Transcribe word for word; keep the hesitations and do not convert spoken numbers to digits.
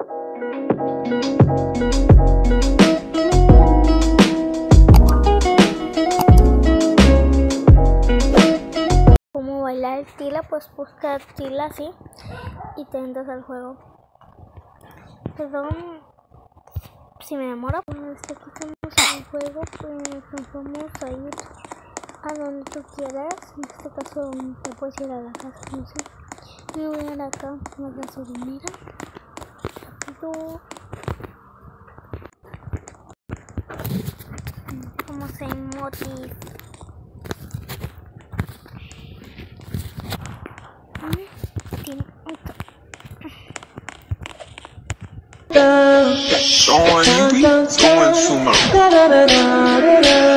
Como bailar el Tila, pues busca Tila así y te entras al juego. Perdón si me demora. Cuando estamos en el juego, pues nos vamos a ir a donde tú quieras. En este caso te puedes ir a la casa, no sé. Me voy a ir acá a la gasolinera. Rápido. Como se emoji. Showing you, going to my